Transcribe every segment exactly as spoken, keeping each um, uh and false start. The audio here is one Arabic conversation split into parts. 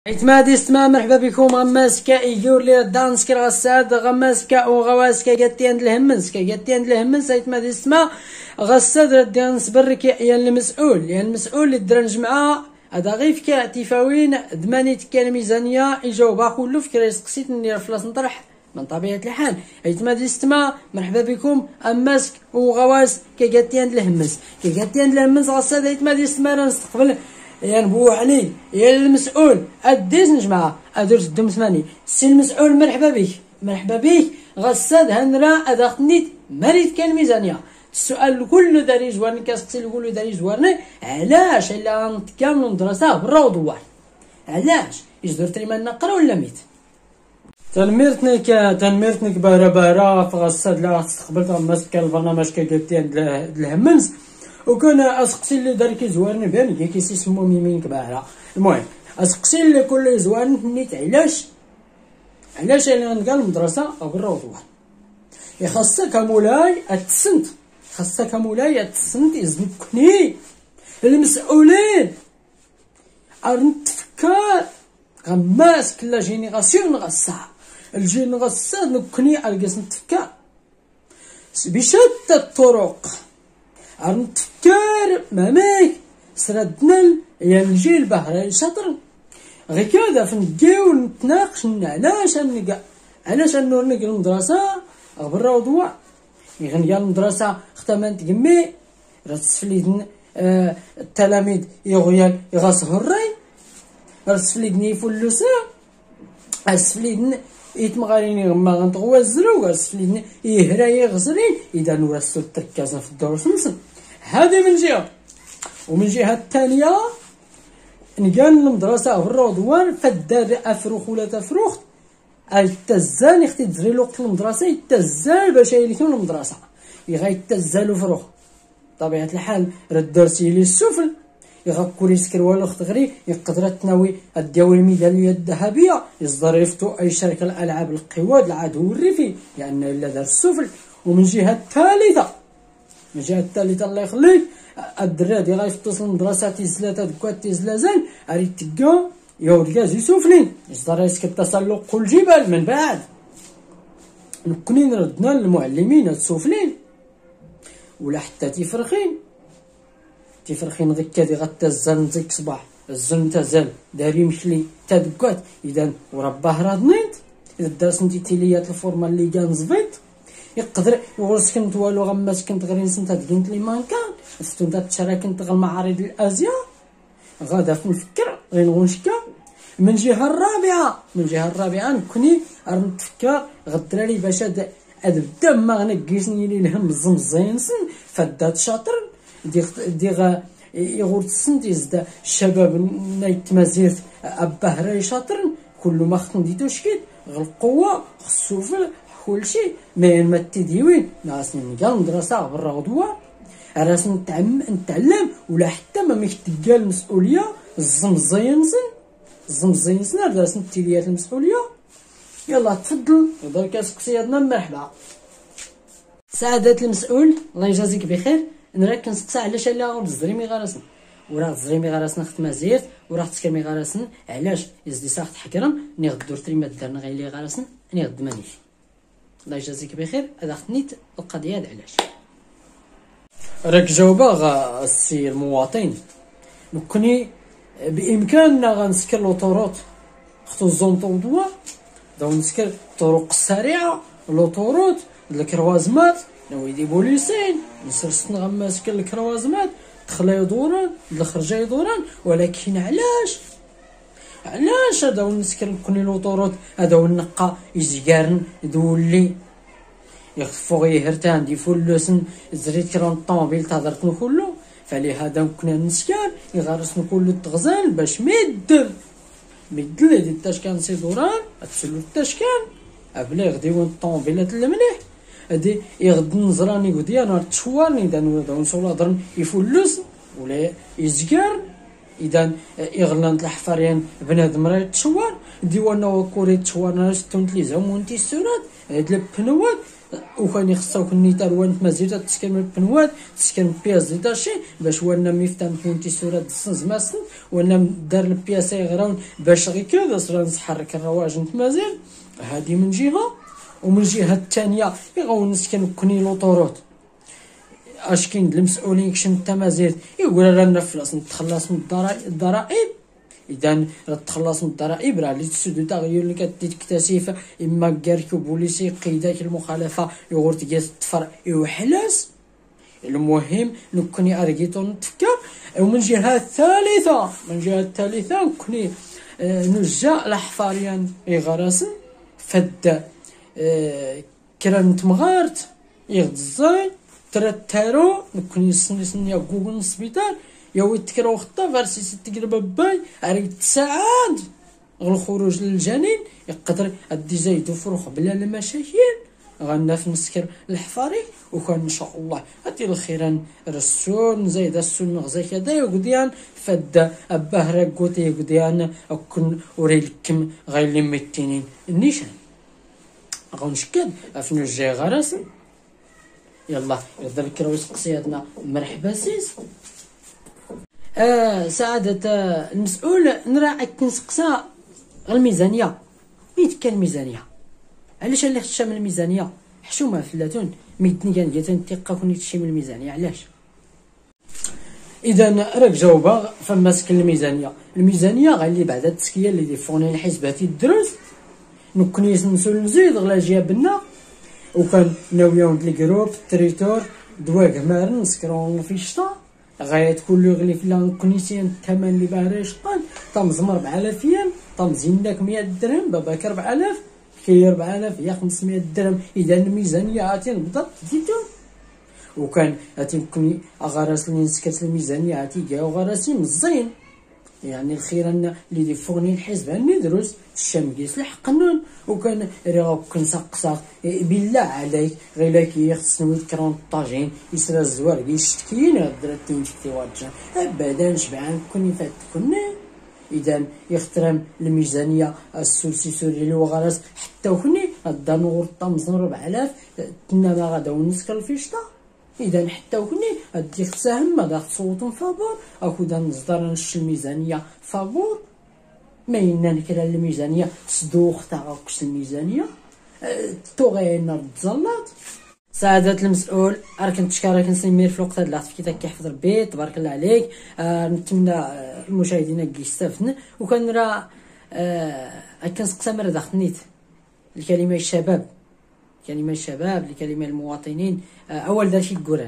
اعتمادي استماع مرحبا بكم غماسكا ايجور لي دانس كي غساد غماسكا وغواسكا قاتيان الهمنس كا قاتيان الهمنس اعتمادي استماع غساد رديان نصبرك يا المسؤول يا المسؤول اللي درا الجمعة هذا غير فكا تيفاوين دماني تكا الميزانية يجاوبها كله فكرة سقسيت ندير فلاس نطرح من طبيعة الحال اعتمادي استماع مرحبا بكم اماسك وغواس كا قاتيان الهمنس كا قاتيان الهمنس غساد اعتمادي استماع نستقبل يا نبو علي يا المسؤول اديز نجمعها ادرس الدم ثمانية سي المسؤول مرحبا بك مرحبا بك غساد هنرا ادخنيت مريت كان ميزانيه السؤال كله داري زوارني كاسقسي كله داري زوارني علاش الا نتكاملوا ندرسها برا ودوار علاش يجدر تريما نقرا ولا ميت تنميرتنك تنميرتنك بارا بارا فغساد لا استقبلت ماسك البرنامج كقلتي الهمنس وكان اسقسي اللي دار كيزوارني بان كي كيسمو ميمين كبارة. المهم اسقسي اللي كل زوارني نيت علاش علاش انا نلقى المدرسه برا وطوال يخصك مولاي اتسنت خصك مولاي اتسنت يزنكني المسؤولين ارن تفكر غماس كلا جينيراسيون غسا الجينيراسيون نكني ارقص نتفكر بشتى الطرق نتفكر ماماك سردنا يا الجيل بحر شطر غير كذا فنجيو نتناقش علاش نلقى علاش نلقى المدرسة برا وضوع يغنيا المدرسة ختمان تقمي راه تسفليدن آه التلاميذ يغيال يغاسه الري راه تسفليدن يفلوسا اسفليدن يتمغاريني غما غنطغوا الزرو اسفليدن يهرا يغزرين اذا نورسو التركازه في الدروس نسن هذه من جهه ومن جهه الثانيه نقال المدرسه برا ودوان فدار افروخ ولا تفروخ التزان اختي تزري الوقت المدرسه يتزال باش يليكم المدرسه يغا يتزالو فروخ طبيعه الحال راه درسي لي السفل يغكر يسكر والو اخت غري يقدر تناوي الدياوي الميداليه الذهبيه يصدر يفتو اي شركه الالعاب القواد العدو الريفي لان يعني الا دار السفل. ومن جهه الثالثه من جهه الثالثه الله يخليك الدراري غيفطسوا المدرسه تيزلاتا دكوات تيزلازان اريد تلقى يوركاز يسفلين يصدر يسكر تسلق كل جبال من بعد نكونين ردنا للمعلمين السفلين ولا حتى تيفرخين تيفرخين غير كادي غتزال ديك صباح الزن تزال داري مشلي تدكات اذا ورباه رادنيت اذا درس انتي تيليات الفورما اللي كان زبيط يقدر يورس كنت والو غماس كنت غير نسنت كنت لي مانكان فتو انت تشارك غير المعارض الازياء غادا في نفكر غير نغنشكا. من جهه الرابعه من جهه الرابعه نكوني نتفكر غدراري باش هاد الدم ما غنكيسني لي الهم الزمزينسن فدات شاطر ديغ ديغ يغورت السن يزدا الشباب نايت مازيرت اباه راي شاطر كل ما خصنا ديتو شكيت غير القوه خصو في كلشي ما ما تيديوين ناقصني نلقى المدرسه برا غدوه راس نتعلم نتعلم ولا حتى ما ميك تلقى المسؤوليه الزمزينسن الزمزينسن راس نتيليات المسؤوليه. يلا تفضل هضر كاسقسي عندنا مرحبا سعادة المسؤول الله يجازيك بخير. انا راك كنسقسى علاش لا الزريمي غارسن وراه الزريمي غارسن اخت مازيرت وراه تسكرمي غارسن علاش يزدي ساخت حكرم ني غدور تريما دارنا غير لي غارسن ني غد مانيش الله يجازيك بخير. هذا خنيت القضيه هذا علاش راك جاوبها السي المواطن نكوني بامكاننا غنسكر لوطوروط اختو الزونطون دوا داو نسكر الطرق السريعه لوطوروط الكروازمات نويدي بوليسين نسرسن غماسك الكروازمات دخلا يدوران الخرجه يدوران. ولكن علاش علاش هذا نسكر نكوني لوطوروط هذا النقا يزيارن دولي يخفو غير هرتان دي فلوسن زريت كرون الطوموبيل تهضرت كله فلهذا كنا نسكر يغرسن كله تغزال باش ما يدر ميدل هادي التاشكان سي دوران تسلو التاشكان ابلا يغديو الطوموبيلات المليح هادي يغد نزراني وديا نهار تشوارني اذا داون صولا درن يفلوس ولا يزكر اذا يغلانت الحفاريان بنادم راه تشوار ديوانا وكوري تشوار ناس تونت لي زامونتي السورات هاد البنوات وكان يخصو كني تروان مزيدا تسكن من البنوات تسكن بياس داشي باش وانا ميفتام كنتي سورة زماسن وانا دار البياسة يغراون باش غي كذا صرا نتحرك الرواج نتمازال. هادي من جهة، ومن الجهة الثانية يغاون نسكن كوني لوطوروت اش كاين المسؤولين كشم التمازير يقول رانا فلاس نتخلص من الضرائب. اذا تخلص من الضرائب راه اللي تسدو تغيير اللي كتكتشف اما كاركو بوليسي قيداك المخالفه يغور تجاز الطفر يوحلاس. المهم نكوني ارجيتو نتفكر. ومن جهه الثالثه من جهه الثالثه كوني آه نجا الحفاريان يغرسن فد آه كران تمغارت يغزاي ترتارو نكوني سني سني جوجل السبيطار يا تكرا خطا فارسي تقرب باي عريت ساعات الخروج للجنين يقدر ادي زايدو فروخ بلا المشاكل غنى في مسكر الحفاري. وكان ان شاء الله هاتي الخيران رسول زايد السن غزا كذا يقديان فد اباه ركوتي يقديان اكون وريلكم غير لي ميتينين النيشان غنشكد افنو الجاي غراسن. يلا يذكروا وسقسياتنا مرحبا سيس. آه سعادة آه المسؤول نراعي كنسقسا الميزانية ميت كان ميزانية علاش اللي خشى من الميزانية حشومة فلاتون ميتني كان جاتن تيقا كوني تشي من الميزانية علاش. اذا راك جاوبه فما سكن الميزانية. الميزانية غالي بعد التسكية اللي ديفوني الحسباتي الدروس نكوني نسول نزيد غلا جابنا وكان ناويون لي جروب تريتور دواق مارن نسكرون في الشتا غاية كل يغلي في لان كونيسيان الثمن اللي باهرش قال طمزم ربعة آلاف ين طمزينك مية درهم باباك ربعة آلاف كي ربعة آلاف يا خمسمية درهم. اذا الميزانية عاتي بالضبط زيدو وكان عاتي كوني اغارس اللي نسكت الميزانية عاتي كاع غراسي مزين يعني الخيران اللي يفوني الحزب ندرس الشمقيس الحقنون. وكان راه كنسقسا بالله عليك غير لك خصني يذكرون الطاجين يسرى الزوار يشتكين درتين شتي واجا ابدا شبعان كوني فات كنا. اذا يخترم الميزانيه السوسي سوري اللي هو غرس حتى وكني غدا نغور طمزن ربعة آلاف تنا ما غدا ونسكر في شتا. اذا حتى وكني غادي تساهم ما تصوتون فابور اكو دا نصدر نش الميزانيه فابور ما ينان كلا الميزانيه صدوخ تاع كش الميزانيه تو غير تزلط. سعادة المسؤول راك نتشكرك نسمير في الوقت هاد اللحظه كي كيحفظ ربي تبارك الله عليك. آه نتمنى المشاهدين كيستافدن وكان راه آه كنسقسا مرة داخلنيت الكلمه الشباب كلمه الشباب الكلمه المواطنين. آه اول داشي كوران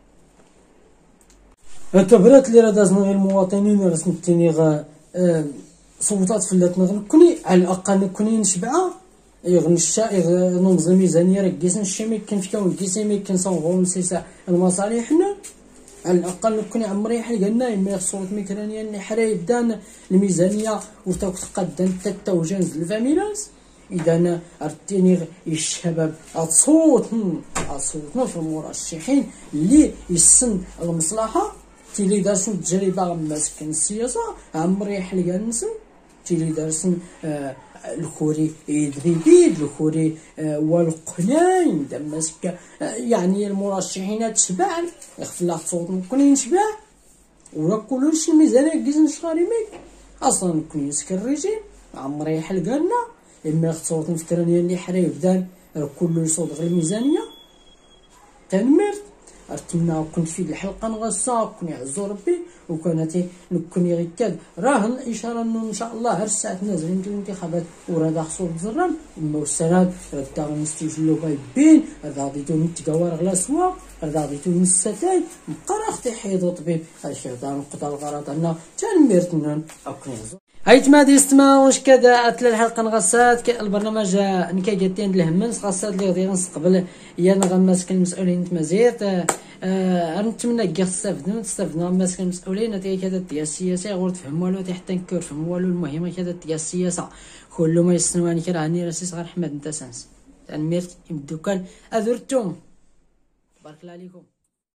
اعتبرت لي راه دازنا غير المواطنين راه سنتيني غا آه صوتات فلاتنا غنكوني على الاقل نكوني نشبعها يغنشا يغنوز الميزانيه راه كيس نشي ما كاين فيكون كيس ما كاين صنغو نسيسا المصالح حنا على الاقل نكوني عمري حلقنا ما صوت ميكرانيا اللي حرا يبدا الميزانيه وتاك تقدم حتى وجنز الفاميلاس. اذا انا ارتيني الشباب اتصوت اصوتنا في المرشحين اللي يسن المصلحه تيلي دارسن تجربه ماسكن السياسه عمري حلقه نسن تيلي دارسن آه الكوري يدريبيد الكوري آه والقناين دمسك آه يعني المرشحين تشبع يخفلا صوت نكون نشبع ولا كلش الميزانيه كيز نشغالي ميك اصلا نكون يسكر الرجيم عمري حلقه لنا اما صوت نفكرني اللي حرا يبدا كله يصوت غير الميزانيه تنمرت ارتمنا كنت في الحلقه نغصا كون يعزو ربي وكانت نكوني غير كاد راه الاشاره انه ان شاء الله هر الساعه نازلين الانتخابات وراه خصو تزرم اما والسلام راه نستجلو غايبين راه غاديتو نتقاور غلا سوا راه غاديتو نستاي بقى راه اختي حيدو طبيب هادشي هذا نقطه الغرض انا تنمرت نون اكون يعزو هايت ما ديستما واش كذا اتلا الحلقه نغسات البرنامج نكا جاتين الهمنس غسات اللي غادي نستقبل يا نغمس المسؤولين تمازيرت أه نتمنى كاع تستافدوا تستافدوا ماسك المسؤولين هذه كذا ديال السياسه غير تفهموا والو حتى نكور فهموا والو المهم كذا ديال السياسه كل ما يسنواني كرا راني راسي صغير احمد انت سانس تنمير يبدو كان اذرتم بارك الله عليكم.